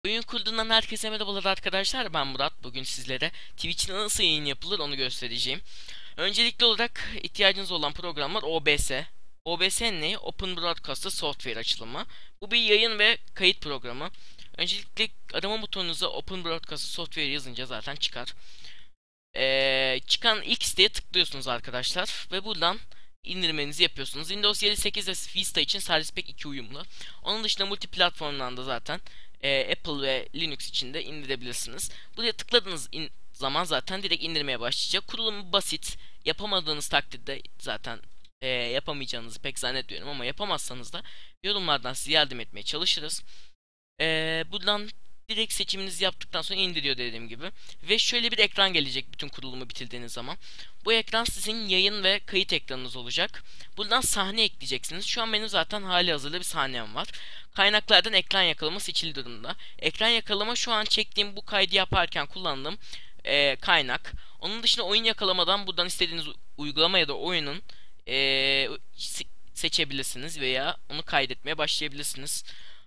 Oyun kurduğundan herkese merhabalar arkadaşlar. Ben Murat. Bugün sizlere Twitch'te nasıl yayın yapılır onu göstereceğim. Öncelikli olarak ihtiyacınız olan programlar OBS. OBS ne? Open Broadcaster Software açılımı. Bu bir yayın ve kayıt programı. Öncelikle arama butonunuza Open Broadcaster Software yazınca zaten çıkar. Çıkan ilk siteye tıklıyorsunuz arkadaşlar ve buradan indirmenizi yapıyorsunuz. Windows 7, 8 ve Vista için Service Pack 2 uyumlu. Onun dışında multi platformdan da zaten Apple ve Linux için de indirebilirsiniz. Buraya tıkladığınız zaman zaten direkt indirmeye başlayacak. Kurulumu basit. Yapamadığınız takdirde zaten yapamayacağınızı pek zannetmiyorum ama yapamazsanız da yorumlardan size yardım etmeye çalışırız. Buradan direkt seçiminizi yaptıktan sonra indiriyor dediğim gibi. Ve şöyle bir ekran gelecek bütün kurulumu bitirdiğiniz zaman. Bu ekran sizin yayın ve kayıt ekranınız olacak. Buradan sahne ekleyeceksiniz. Şu an benim zaten hali hazırda bir sahnem var. Kaynaklardan ekran yakalama seçili durumda. Ekran yakalama şu an çektiğim bu kaydı yaparken kullandığım kaynak. Onun dışında oyun yakalamadan buradan istediğiniz uygulama ya da oyunun seçebilirsiniz veya onu kaydetmeye başlayabilirsiniz.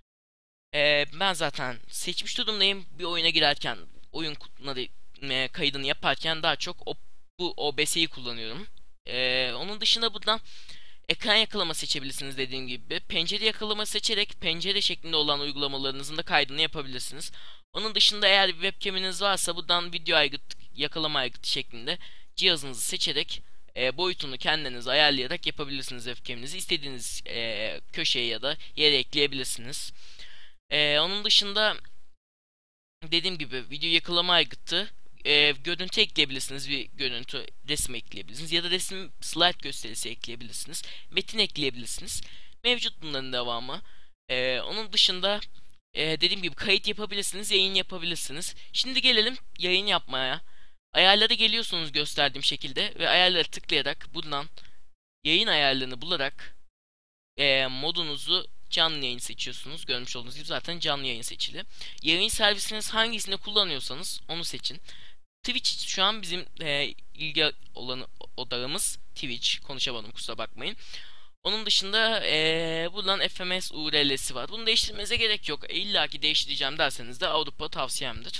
Ben zaten seçmiş durumdayım. Bir oyuna girerken oyun kaydını yaparken daha çok bu OBS'yi kullanıyorum. Onun dışında buradan ekran yakalama seçebilirsiniz dediğim gibi. Pencere yakalama seçerek pencere şeklinde olan uygulamalarınızın da kaydını yapabilirsiniz. Onun dışında eğer bir webcam'iniz varsa buradan video aygıt, yakalama aygıtı şeklinde cihazınızı seçerek boyutunu kendiniz ayarlayarak yapabilirsiniz webcam'inizi. İstediğiniz köşeye ya da yere ekleyebilirsiniz. Onun dışında dediğim gibi video yakalama aygıtı, görüntü ekleyebilirsiniz, bir görüntü resim ekleyebilirsiniz ya da resim slide gösterisi ekleyebilirsiniz, metin ekleyebilirsiniz. Mevcut bunların devamı. Onun dışında dediğim gibi kayıt yapabilirsiniz, yayın yapabilirsiniz. Şimdi gelelim yayın yapmaya. Ayarlara geliyorsunuz gösterdiğim şekilde ve ayarlara tıklayarak buradan yayın ayarlarını bularak modunuzu canlı yayın seçiyorsunuz. Görmüş olduğunuz gibi zaten canlı yayın seçili. Yayın servisiniz hangisini kullanıyorsanız onu seçin. Twitch şu an bizim ilgi olan odağımız Twitch. Konuşamadım, kusura bakmayın. Onun dışında buradan FMS URL'si var. Bunu değiştirmenize gerek yok. İlla ki değiştireceğim derseniz de Avrupa tavsiyemdir.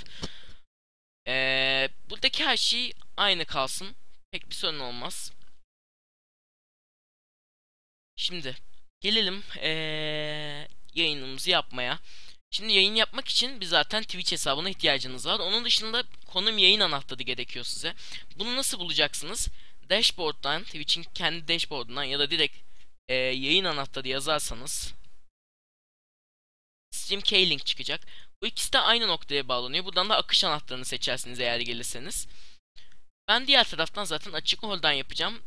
Buradaki her şey aynı kalsın. Pek bir sorun olmaz. Şimdi gelelim yayınımızı yapmaya. Şimdi yayın yapmak için bir zaten Twitch hesabına ihtiyacınız var. Onun dışında konum yayın anahtarı gerekiyor size. Bunu nasıl bulacaksınız? Dashboard'dan, Twitch'in kendi dashboard'undan ya da direkt yayın anahtarı yazarsanız Stream Key-Link çıkacak. Bu ikisi de aynı noktaya bağlanıyor. Buradan da akış anahtarını seçersiniz eğer gelirseniz. Ben diğer taraftan zaten açık holden yapacağım.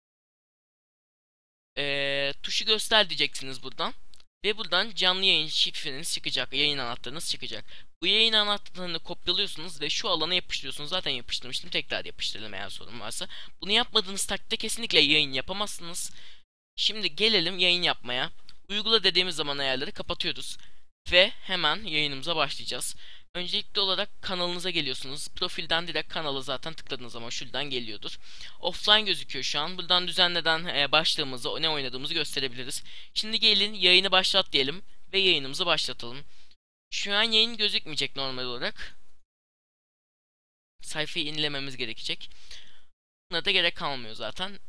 Tuşu göster diyeceksiniz buradan. Ve buradan canlı yayın şifreniz çıkacak. Yayın anahtarınız çıkacak. Bu yayın anahtarını kopyalıyorsunuz ve şu alana yapıştırıyorsunuz. Zaten yapıştırmıştım. Tekrar yapıştıralım eğer sorun varsa. Bunu yapmadığınız takdirde kesinlikle yayın yapamazsınız. Şimdi gelelim yayın yapmaya. Uygula dediğimiz zaman ayarları kapatıyoruz. Ve hemen yayınımıza başlayacağız. Öncelikli olarak kanalınıza geliyorsunuz. Profilden direkt kanala zaten tıkladığınız zaman şuradan geliyordur. Offline gözüküyor şu an. Buradan düzenleden başlığımızı, ne oynadığımızı gösterebiliriz. Şimdi gelin yayını başlat diyelim ve yayınımızı başlatalım. Şu an yayın gözükmeyecek normal olarak. Sayfayı yenilememiz gerekecek. Buna da gerek kalmıyor zaten.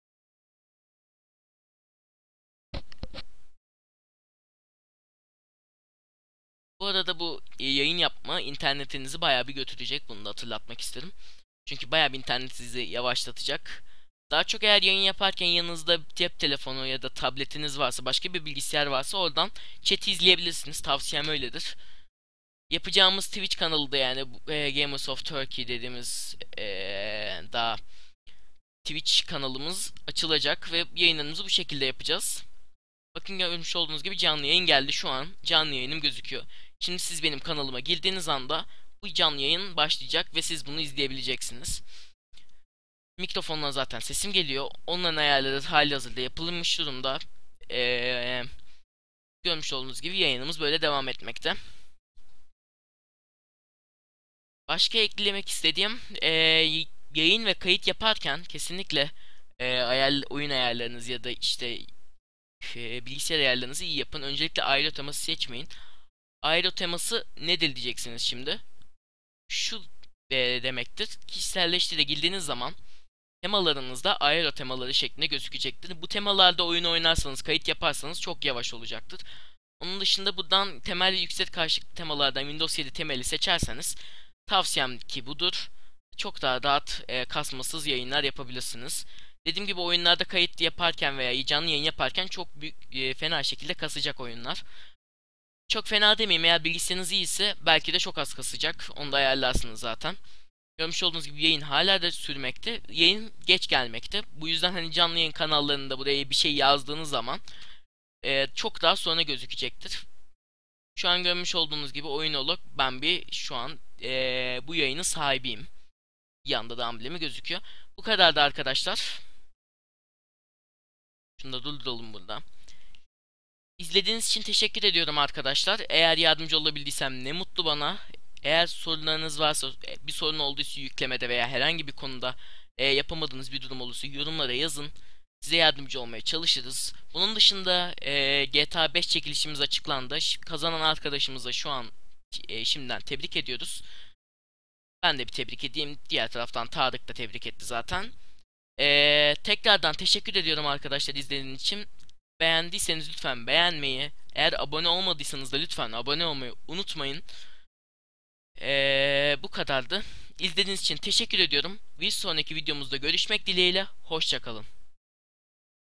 Bu arada bu yayın yapma internetinizi bayağı bir götürecek. Bunu da hatırlatmak isterim. Çünkü bayağı bir internetinizi yavaşlatacak. Daha çok eğer yayın yaparken yanınızda cep telefonu ya da tabletiniz varsa, başka bir bilgisayar varsa oradan chat'i izleyebilirsiniz. Tavsiyem öyledir. Yapacağımız Twitch kanalı da yani Gamers of Turkey dediğimiz daha Twitch kanalımız açılacak ve yayınlarımızı bu şekilde yapacağız. Bakın görmüş olduğunuz gibi canlı yayın geldi. Şu an canlı yayınım gözüküyor. Şimdi siz benim kanalıma girdiğiniz anda bu canlı yayın başlayacak ve siz bunu izleyebileceksiniz. Mikrofondan zaten sesim geliyor. Onların ayarları halihazırda yapılmış durumda. Görmüş olduğunuz gibi yayınımız böyle devam etmekte. Başka eklemek istediğim yayın ve kayıt yaparken kesinlikle oyun ayarlarınız ya da işte bilgisayar ayarlarınızı iyi yapın. Öncelikle aile teması seçmeyin. Aero teması nedir diyeceksiniz şimdi. Şu demektir. Kişiselleştire girdiğiniz zaman temalarınızda aero temaları şeklinde gözükecektir. Bu temalarda oyun oynarsanız, kayıt yaparsanız çok yavaş olacaktır. Onun dışında buradan temel yüksek karşılıklı temalardan Windows 7 temeli seçerseniz tavsiyem ki budur. Çok daha rahat kasmasız yayınlar yapabilirsiniz. Dediğim gibi oyunlarda kayıt yaparken veya canlı yayın yaparken çok büyük fena şekilde kasacak oyunlar. Çok fena demeyeyim, eğer bilgisayarınız iyiyse belki de çok az kasacak. Onu da ayarlarsınız zaten. Görmüş olduğunuz gibi yayın hala da sürmekte. Yayın geç gelmekte. Bu yüzden hani canlı yayın kanallarında buraya bir şey yazdığınız zaman çok daha sonra gözükecektir. Şu an görmüş olduğunuz gibi Oyunolog, ben bir şu an bu yayının sahibiyim. Yanında da amblemi gözüküyor. Bu kadar da arkadaşlar. Şunu da durduralım burada. İzlediğiniz için teşekkür ediyorum arkadaşlar. Eğer yardımcı olabildiysem ne mutlu bana. Eğer sorularınız varsa, bir sorun olduysa yüklemede veya herhangi bir konuda yapamadığınız bir durum olursa yorumlara yazın. Size yardımcı olmaya çalışırız. Bunun dışında GTA 5 çekilişimiz açıklandı. Kazanan arkadaşımıza şu an şimdiden tebrik ediyoruz. Ben de bir tebrik edeyim. Diğer taraftan Tarık da tebrik etti zaten. Tekrardan teşekkür ediyorum arkadaşlar izlediğiniz için. Beğendiyseniz lütfen beğenmeyi, eğer abone olmadıysanız da lütfen abone olmayı unutmayın. Bu kadardı. İzlediğiniz için teşekkür ediyorum. Bir sonraki videomuzda görüşmek dileğiyle. Hoşça kalın.